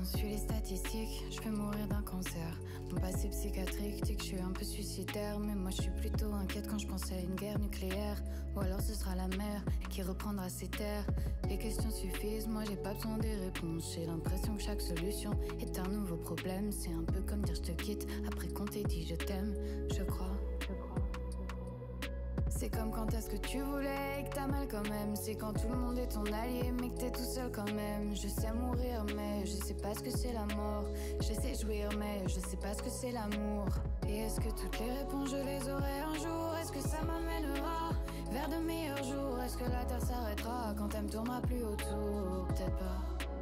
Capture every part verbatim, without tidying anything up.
on suit les statistiques, je vais mourir d'un cancer. Mon passé psychiatrique dit que je suis un peu suicidaire, mais moi je suis plutôt inquiète quand je pense à une guerre nucléaire. Ou alors ce sera la mer qui reprendra ses terres. Les questions suffisent, moi j'ai pas besoin des réponses. J'ai l'impression que chaque solution est un nouveau problème. C'est un peu comme dire je te quitte après qu'on t'ait dit je t'aime, je crois. C'est comme quand t'as ce que tu voulais et que t'as mal quand même. C'est quand tout le monde est ton allié mais que t'es tout seul quand même. Je sais mourir mais je sais pas ce que c'est la mort. Je sais jouir mais je sais pas ce que c'est l'amour. Et est-ce que toutes les réponses je les aurai un jour? Est-ce que ça m'amènera vers de meilleurs jours? Est-ce que la terre s'arrêtera quand elle me tournera plus autour? Peut-être pas.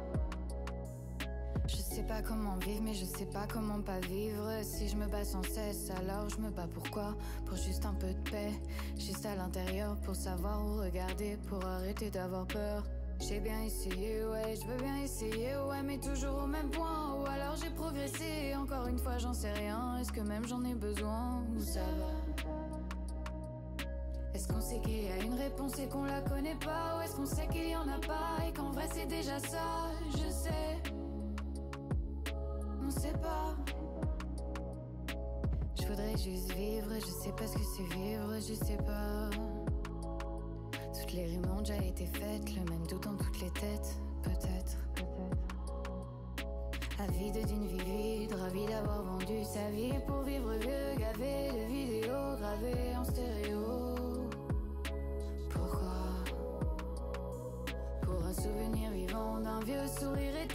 Je sais pas comment vivre mais je sais pas comment pas vivre. Si je me bats sans cesse alors je me bats pourquoi? Pour juste un peu de paix, juste à l'intérieur, pour savoir où regarder, pour arrêter d'avoir peur. J'ai bien essayé, ouais, je veux bien essayer, ouais, mais toujours au même point. Ou alors j'ai progressé, encore une fois j'en sais rien. Est-ce que même j'en ai besoin ou ça va? Est-ce qu'on sait qu'il y a une réponse et qu'on la connaît pas? Ou est-ce qu'on sait qu'il y en a pas et qu'en vrai c'est déjà ça? Je sais, on sait pas. Je voudrais juste vivre, je sais pas ce que c'est vivre, je sais pas. Toutes les rimes ont déjà été faites, le même doute dans toutes les têtes, peut-être. Avide d'une vie vide, ravi d'avoir vendu sa vie pour vivre vieux, gavé de vidéos gravées en stéréo. Pourquoi? Pour un souvenir vivant d'un vieux sourire éternel.